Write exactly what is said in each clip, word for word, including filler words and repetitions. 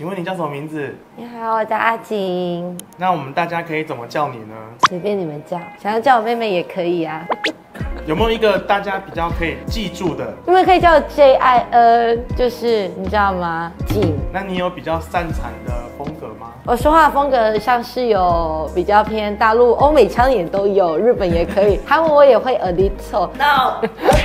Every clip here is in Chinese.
请问你叫什么名字？ 你好，我叫阿景。 那我们大家可以怎么叫你呢？ 随便你们叫，想要叫我妹妹也可以啊。 有没有一个大家比较可以记住的？ 你们可以叫我 J I N， 就是你知道吗？景。 那你有比较擅长的风格吗？ 我说话的风格像是有比较偏大陆、欧美腔也都有，日本也可以，韩文我也会 a little。No。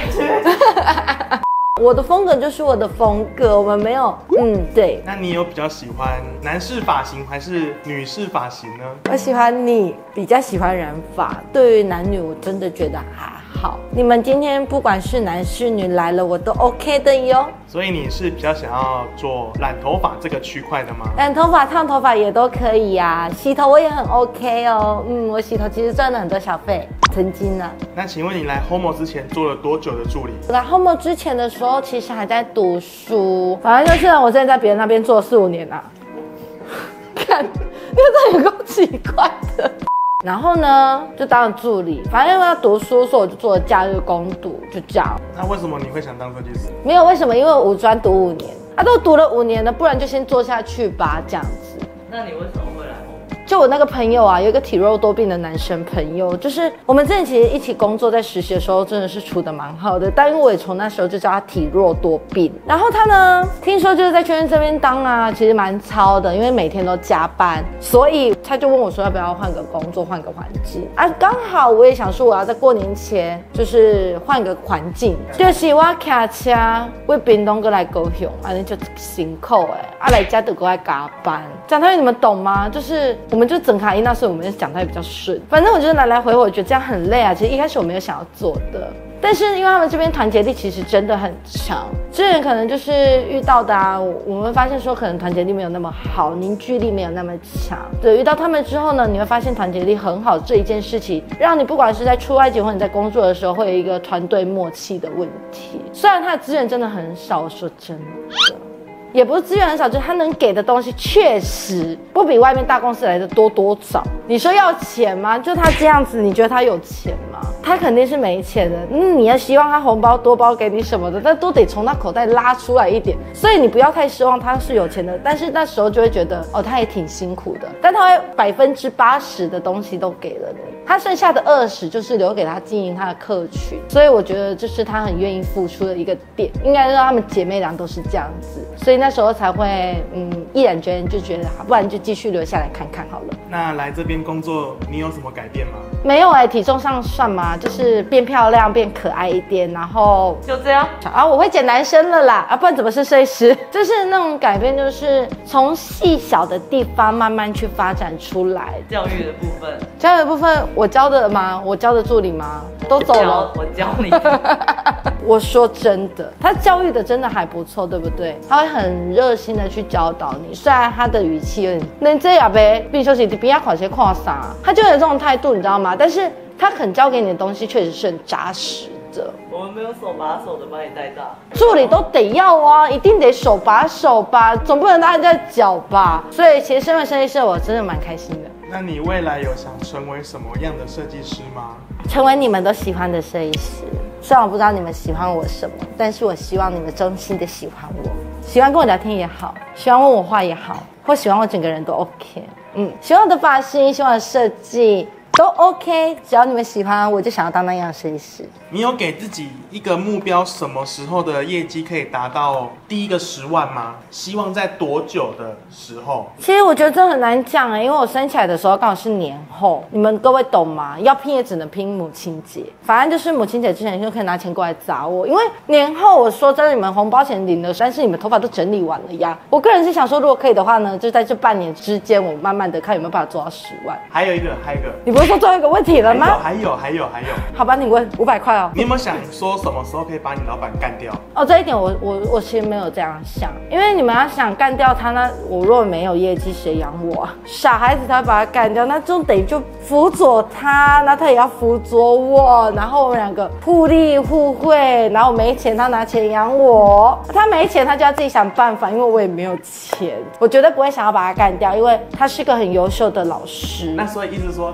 我的风格就是我的风格，我们没有，嗯，对。 那你有比较喜欢男士发型还是女士发型呢？ 我喜欢你，比较喜欢染发。对于男女，我真的觉得还好。你们今天不管是男是女来了，我都 OK 的哟。 所以你是比较想要做染头发这个区块的吗？ 染头发、烫头发也都可以呀、啊，洗头我也很 OK 哦。嗯，我洗头其实赚了很多小费，曾经呢。 那请问你来 Homo 之前做了多久的助理？ 来 Homo 之前的时候，其实还在读书，反正就是我之前在别人那边做了四五年啦、啊。看，那这有够奇怪的。然后呢，就当了助理，反正因为要读书，所以我就做了假日工读，就这样。 那为什么你会想当设计师？ 没有为什么，因为我五专读五年，啊，都读了五年了，不然就先做下去吧，这样子。 那你为什么会来？ 就我那个朋友啊，有一个体弱多病的男生朋友，就是我们之前其实一起工作，在实习的时候真的是处得蛮好的，但因为我也从那时候就叫他体弱多病。然后他呢，听说就是在圈圈这边当啊，其实蛮操的，因为每天都加班，所以他就问我说要不要换个工作，换个环境啊。刚好我也想说我要在过年前就是换个环境，就是我开车为屏东过来高雄，啊，那就辛苦哎，啊来家就过来加班，讲台语你们懂吗？就是我们就整卡音那所以我们讲台语比较顺。反正我觉得来来回回，我觉得这样很累啊。其实一开始我没有想要做的。但是因为他们这边团结力其实真的很强，之前可能就是遇到的啊，我们发现说可能团结力没有那么好，凝聚力没有那么强。对，遇到他们之后呢，你会发现团结力很好这一件事情，让你不管是在出外景或者你在工作的时候，会有一个团队默契的问题。虽然他的资源真的很少，我说真的。也不是资源很少，就是他能给的东西确实不比外面大公司来的多多少。你说要钱吗？就他这样子，你觉得他有钱吗？他肯定是没钱的。嗯，你要希望他红包多包给你什么的，但都得从他口袋拉出来一点。所以你不要太失望，他是有钱的，但是那时候就会觉得哦，他也挺辛苦的。但他会百分之八十的东西都给了你，他剩下的二十就是留给他经营他的客群。所以我觉得这是他很愿意付出的一个点，应该说他们姐妹俩都是这样子，所以那时候才会嗯毅然决然就觉得好，不然就继续留下来看看好了。 那来这边工作你有什么改变吗？ 没有哎、欸，体重上算吗？就是变漂亮变可爱一点，然后就这样啊，我会剪男生了啦，啊，不然怎么是设计师？就是那种改变，就是从细小的地方慢慢去发展出来。 教育的部分， 教育的部分我教的吗？我教的助理吗？都走了， 我教你。 我说真的，他教育的真的还不错，对不对？他会很热心的去教导你，虽然他的语气有点，那这样呗，必修是比较款些跨啥，他就有这种态度，你知道吗？但是他肯教给你的东西确实是很扎实的。 我们没有手把手的把你带大， 助理都得要啊，一定得手把手吧，总不能大家在脚吧。所以其实身为设计师，我真的蛮开心的。 那你未来有想成为什么样的设计师吗？ 成为你们都喜欢的设计师。虽然我不知道你们喜欢我什么，但是我希望你们真心的喜欢我，喜欢跟我聊天也好，喜欢问我话也好，或喜欢我整个人都 OK。嗯，喜欢我的发型，喜欢我的设计都 OK， 只要你们喜欢，我就想要当那样的设计师。 你有给自己一个目标，什么时候的业绩可以达到第一个十万吗？希望在多久的时候？ 其实我觉得这很难讲哎，因为我生起来的时候刚好是年后，你们各位懂吗？要拼也只能拼母亲节，反正就是母亲节之前就可以拿钱过来砸我，因为年后我说真的，你们红包钱领了，但是你们头发都整理完了呀。我个人是想说，如果可以的话呢，就在这半年之间，我慢慢的看有没有办法做到十万。 还有一个，还有一个， 你不是说最后一个问题了吗？ 还有，还有，还有，还有。 好吧，你问五百块哦。 你有没有想说什么时候可以把你老板干掉？ 哦，这一点我我我其实没有这样想，因为你们要想干掉他，那我若没有业绩，谁养我啊？傻孩子他把他干掉，那就等于就辅佐他，那他也要辅佐我，然后我们两个互利互惠，然后我没钱，他拿钱养我，他没钱他就要自己想办法，因为我也没有钱，我绝对不会想要把他干掉，因为他是个很优秀的老师。 那所以意思说，他做五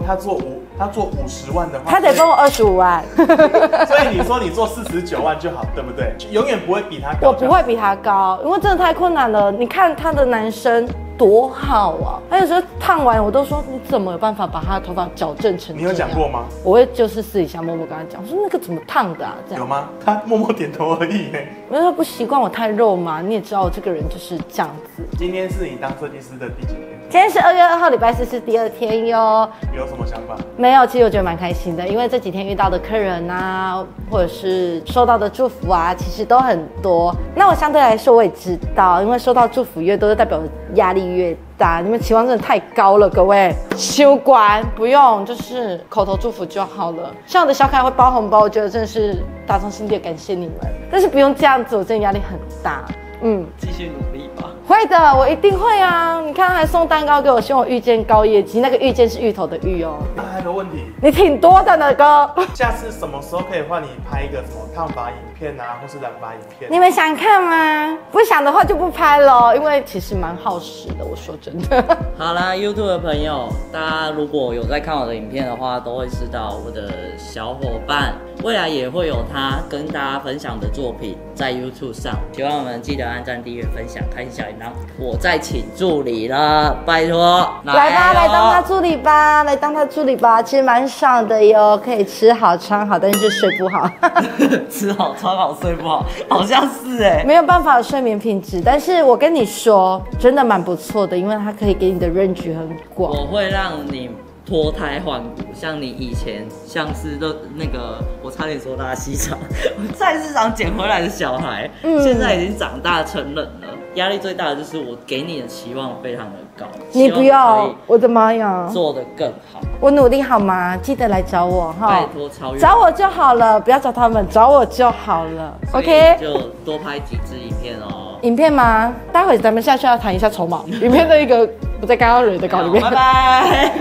五，他做五十万的话， 他得分我二十五万。 所以你说你做四十九万就好，对不对？永远不会比他高。 我不会比他高，因为真的太困难了。你看他的男生多好啊，他有时候烫完我都说你怎么有办法把他的头发矫正成这样？ 你有讲过吗？ 我会就是私底下默默跟他讲，我说那个怎么烫的啊？这样有吗？他默默点头而已。 因为他不习惯我太肉嘛，你也知道我这个人就是这样子。 今天是你当设计师的第几天？ 今天是二月二号，礼拜四是第二天哟。 有什么想法？ 没有，其实我觉得蛮开心的，因为这几天遇到的客人啊，或者是收到的祝福啊，其实都很多。那我相对来说我也知道，因为收到祝福越多，就代表压力越大。你们期望真的太高了，各位。休管不用，就是口头祝福就好了。像我的小可爱会包红包，我觉得真的是打从心底感谢你们。但是不用这样子，我真的压力很大。嗯， 继续努力吧。 会的，我一定会啊！你看，还送蛋糕给我，希望我遇见高业绩。那个遇见是芋头的芋哦。 那还有个问题， 你挺多的呢，哥。 下次什么时候可以换你拍一个什么烫发影片啊，或是染发影片？ 你们想看吗？不想的话就不拍了，因为其实蛮耗时的。我说真的。 好啦 ，YouTube 的朋友，大家如果有在看我的影片的话，都会知道我的小伙伴未来也会有他跟大家分享的作品在 YouTube 上，希望我们记得按赞、订阅、分享、开小铃铛。我在请助理了，拜托， 来吧，来当他助理吧，来当他助理吧。其实蛮爽的哟，可以吃好穿好，但是睡不好。 吃好穿好睡不好，好像是哎、欸， 没有办法有睡眠品质。但是我跟你说，真的蛮不错的，因为它可以给你的 range 很广。 我会让你脱胎换骨，像你以前像是的那个，我差点说拉稀肠，菜市场捡回来的小孩，嗯、现在已经长大成人了。压力最大的就是我给你的期望非常的高， 你不要，我的妈呀， 做得更好。 我努力好吗？记得来找我哈， 拜托超越， 找我就好了，不要找他们，找我就好了。OK， 就多拍几支影片哦。 影片吗？待会咱们下去要谈一下筹码。影片的一个不在刚刚蕊的稿里面。 拜拜。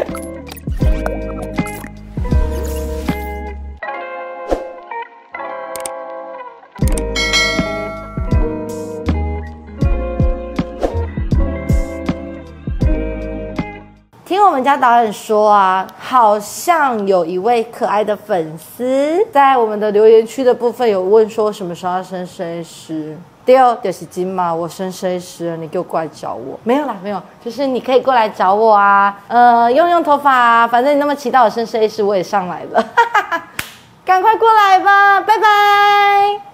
听我们家导演说啊，好像有一位可爱的粉丝在我们的留言区的部分有问说什么时候要升设计师。对哦，就是今嘛，我升设计师了，你给我过来找我。没有啦，没有，就是你可以过来找我啊，呃，用用头发啊，反正你那么期待我升设计师，我也上来了，赶快过来吧，拜拜。